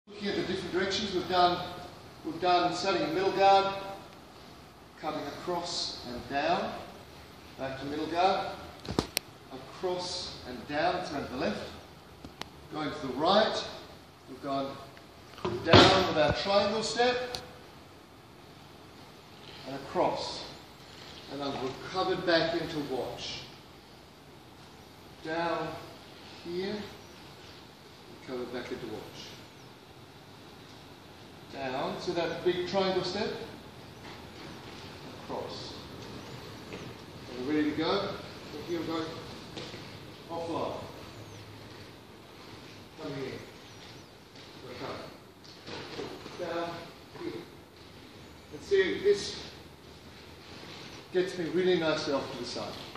Looking at the different directions, we've done starting in middle guard, cutting across and down, back to middle guard, across and down, let's go to the left, going to the right, we've gone down with our triangle step, and across, and then we've covered back into watch. Down here, and covered back into watch. Down, so that big triangle step, across. And we're ready to go. So here we're going offline. Coming in. We're coming. Down here. And see, this gets me really nicely off to the side.